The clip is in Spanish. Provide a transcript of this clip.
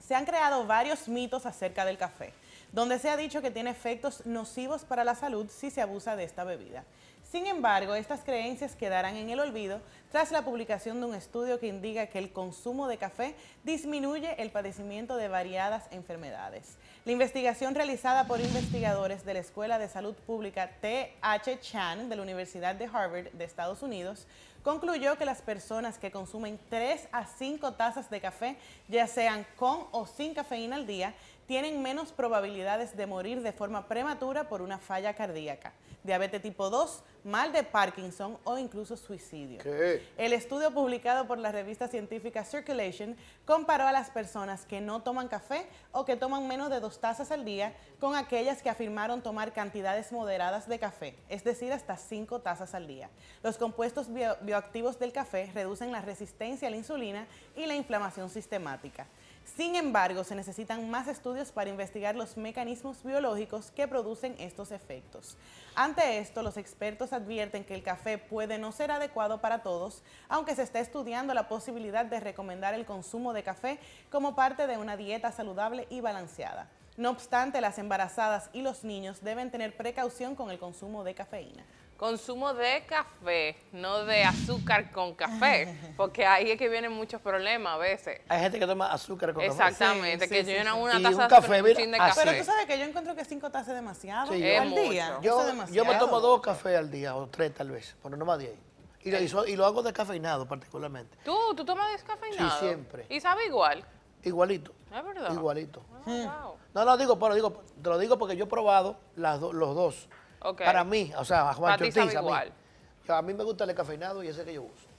Se han creado varios mitos acerca del café, donde se ha dicho que tiene efectos nocivos para la salud si se abusa de esta bebida. Sin embargo, estas creencias quedarán en el olvido tras la publicación de un estudio que indica que el consumo de café disminuye el padecimiento de variadas enfermedades. La investigación realizada por investigadores de la Escuela de Salud Pública T.H. Chan de la Universidad de Harvard de Estados Unidos concluyó que las personas que consumen 3 a 5 tazas de café, ya sean con o sin cafeína al día, tienen menos probabilidades de morir de forma prematura por una falla cardíaca, diabetes tipo 2, mal de Parkinson o incluso suicidio. ¿Qué? El estudio publicado por la revista científica Circulation comparó a las personas que no toman café o que toman menos de 2 tazas al día con aquellas que afirmaron tomar cantidades moderadas de café, es decir, hasta 5 tazas al día. Los compuestos bioactivos del café reducen la resistencia a la insulina y la inflamación sistemática. Sin embargo, se necesitan más estudios para investigar los mecanismos biológicos que producen estos efectos. Ante esto, los expertos advierten que el café puede no ser adecuado para todos, aunque se está estudiando la posibilidad de recomendar el consumo de café como parte de una dieta saludable y balanceada. No obstante, las embarazadas y los niños deben tener precaución con el consumo de cafeína. Consumo de café, no de azúcar con café, porque ahí es que vienen muchos problemas a veces. Hay gente que toma azúcar con café. Exactamente, que llenan una Y taza un café, de chin de mira, café. Pero tú sabes que yo encuentro que 5 tazas es demasiado Sí, al yo- día. mucho. Eso es Yo demasiado. me tomo 2 cafés al día, o 3 tal vez, pero no más de ahí. Y lo hago descafeinado particularmente. ¿Tú tomas descafeinado? Sí, siempre. ¿Y sabe igual? Igualito. ¿Es verdad? Igualito. Wow. No, te lo digo porque yo he probado los dos. Ok. Para mí, o sea, a Juan Para ti sabe Ortiz, a mí. igual. A mí me gusta el descafeinado y ese que yo uso.